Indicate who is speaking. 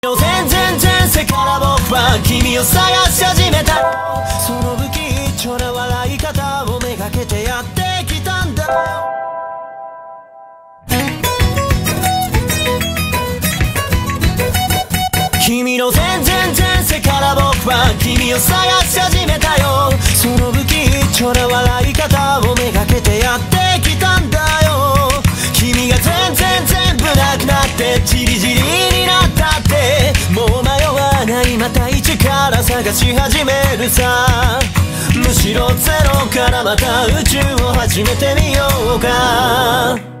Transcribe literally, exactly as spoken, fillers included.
Speaker 1: 全然前世から僕は君を探し始めた。その不吉祥な笑い方をめがけてやってきたんだ。君の全然前世から僕は君を探し始めたよ。その不吉祥な笑い方をめがけてやってきたんだよ。君が全然全部なくなってチリチリになったって、もう迷わない、また一から探し始めるさ。むしろゼロからまた宇宙を始めてみようか。